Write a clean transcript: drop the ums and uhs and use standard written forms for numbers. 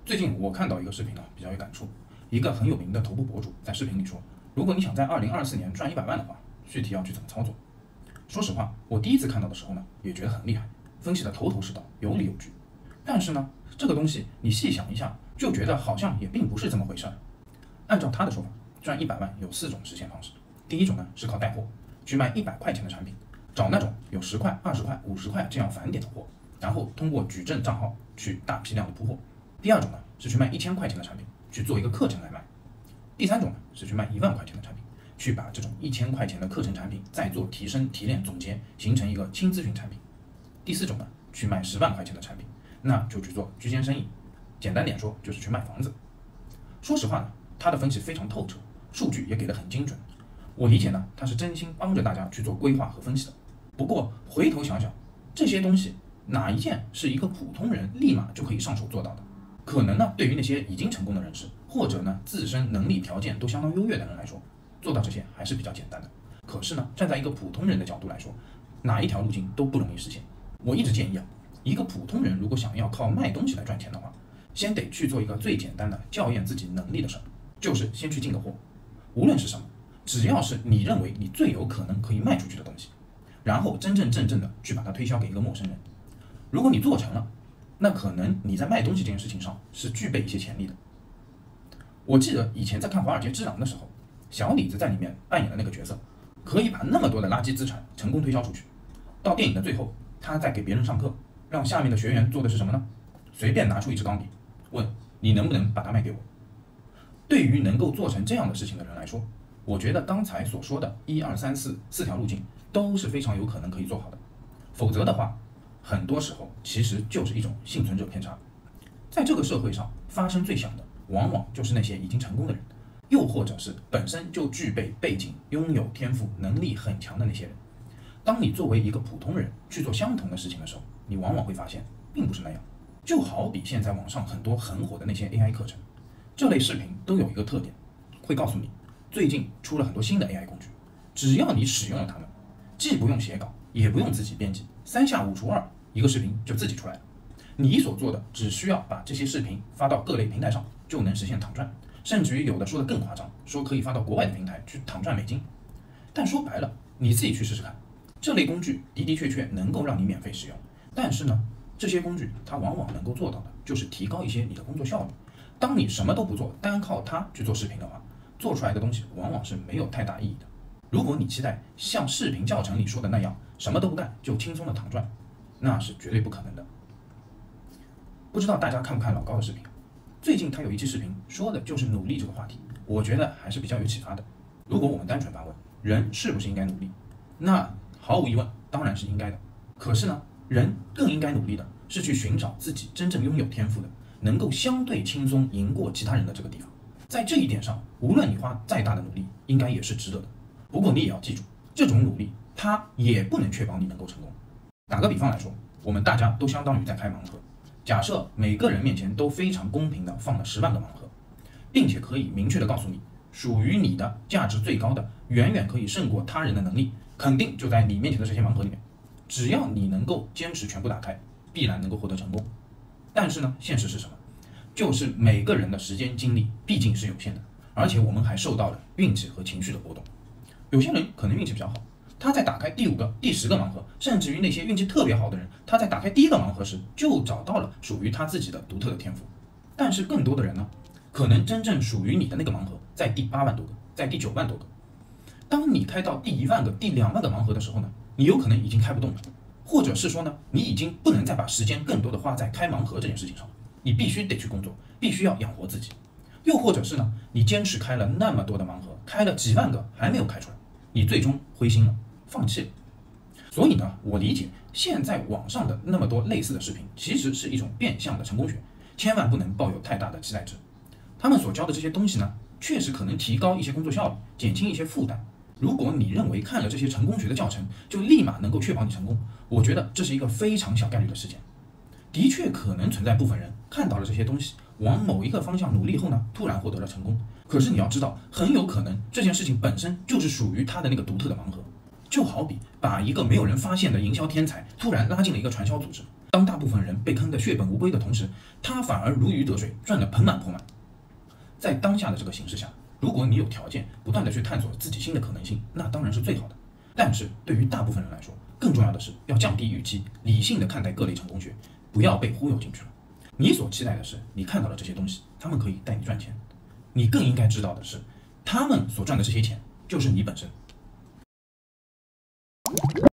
最近我看到一个视频呢，比较有感触。一个很有名的头部博主在视频里说，如果你想在2024年赚100万的话，具体要去怎么操作？说实话，我第一次看到的时候呢，也觉得很厉害，分析的头头是道，有理有据。但是呢，这个东西你细想一下，就觉得好像也并不是这么回事儿。按照他的说法，赚100万有4种实现方式。第一种呢是靠带货，去卖100块钱的产品，找那种有10块、20块、50块这样返点的货，然后通过矩阵账号去大批量的铺货。第二种呢是去卖1000块钱的产品，去做一个课程来卖。第三种呢是去卖1万块钱的产品，去把这种1000块钱的课程产品再做提升、提炼、总结，形成一个轻咨询产品。第四种呢去卖10万块钱的产品，那就去做居间生意，简单点说就是去卖房子。说实话呢，他的分析非常透彻，数据也给得很精准。我理解呢，他是真心帮着大家去做规划和分析的。不过回头想想，这些东西哪一件是一个普通人立马就可以上手做到的？可能呢，对于那些已经成功的人士，或者呢自身能力条件都相当优越的人来说，做到这些还是比较简单的。可是呢，站在一个普通人的角度来说，哪一条路径都不容易实现。我一直建议啊，一个普通人如果想要靠卖东西来赚钱的话，先得去做一个最简单的校验自己能力的事儿，就是先去进个货，无论是什么，只要是你认为你最有可能可以卖出去的东西，然后真正的去把它推销给一个陌生人。如果你做成了，那可能你在卖东西这件事情上是具备一些潜力的。我记得以前在看《华尔街之狼》的时候，小李子在里面扮演的那个角色，可以把那么多的垃圾资产成功推销出去。到电影的最后，他在给别人上课，让下面的学员做的是什么呢？随便拿出一支钢笔，问你能不能把它卖给我。对于能够做成这样的事情的人来说，我觉得刚才所说的1、2、3、4条路径都是非常有可能可以做好的。否则的话，很多时候其实就是一种幸存者偏差。在这个社会上发声最响的，往往就是那些已经成功的人，又或者是本身就具备背景、拥有天赋、能力很强的那些人。当你作为一个普通人去做相同的事情的时候，你往往会发现并不是那样。就好比现在网上很多很火的那些 AI 课程，这类视频都有一个特点，会告诉你最近出了很多新的 AI 工具，只要你使用了它们，既不用写稿，也不用自己编辑，3下5除2，一个视频就自己出来了。你所做的只需要把这些视频发到各类平台上，就能实现躺赚，甚至于有的说的更夸张，说可以发到国外的平台去躺赚美金。但说白了，你自己去试试看，这类工具的确能够让你免费使用，但是呢，这些工具它往往能够做到的就是提高一些你的工作效率。当你什么都不做，单靠它去做视频的话，做出来的东西往往是没有太大意义的。如果你期待像视频教程里说的那样，什么都不干就轻松的躺赚，那是绝对不可能的。不知道大家看不看老高的视频？最近他有一期视频说的就是努力这个话题，我觉得还是比较有启发的。如果我们单纯发问，人是不是应该努力？那毫无疑问，当然是应该的。可是呢，人更应该努力的是去寻找自己真正拥有天赋的，能够相对轻松赢过其他人的这个地方。在这一点上，无论你花再大的努力，应该也是值得的。不过你也要记住，这种努力它也不能确保你能够成功。打个比方来说，我们大家都相当于在开盲盒。假设每个人面前都非常公平的放了10万个盲盒，并且可以明确的告诉你，属于你的价值最高的，远远可以胜过他人的能力，肯定就在你面前的这些盲盒里面。只要你能够坚持全部打开，必然能够获得成功。但是呢，现实是什么？就是每个人的时间精力毕竟是有限的，而且我们还受到了运气和情绪的波动。有些人可能运气比较好，他在打开第5个、第10个盲盒，甚至于那些运气特别好的人，他在打开第1个盲盒时就找到了属于他自己的独特的天赋。但是更多的人呢，可能真正属于你的那个盲盒在第8万多个，在第9万多个。当你开到第1万个、第2万个盲盒的时候呢，你有可能已经开不动了，或者是说呢，你已经不能再把时间更多的花在开盲盒这件事情上，你必须得去工作，必须要养活自己。又或者是呢，你坚持开了那么多的盲盒，开了几万个还没有开出来，你最终灰心了，放弃了。所以呢，我理解现在网上的那么多类似的视频，其实是一种变相的成功学，千万不能抱有太大的期待值。他们所教的这些东西呢，确实可能提高一些工作效率，减轻一些负担。如果你认为看了这些成功学的教程就立马能够确保你成功，我觉得这是一个非常小概率的事件。的确可能存在部分人看到了这些东西，往某一个方向努力后呢，突然获得了成功。可是你要知道，很有可能这件事情本身就是属于他的那个独特的盲盒。就好比把一个没有人发现的营销天才突然拉进了一个传销组织， 当大部分人被坑得血本无归的同时，他反而如鱼得水，赚得盆满钵满。在当下的这个形势下，如果你有条件不断的去探索自己新的可能性，那当然是最好的。但是对于大部分人来说，更重要的是要降低预期，理性的看待各类成功学，不要被忽悠进去了。你所期待的是，你看到了这些东西，他们可以带你赚钱。你更应该知道的是，他们所赚的这些钱，就是你本身。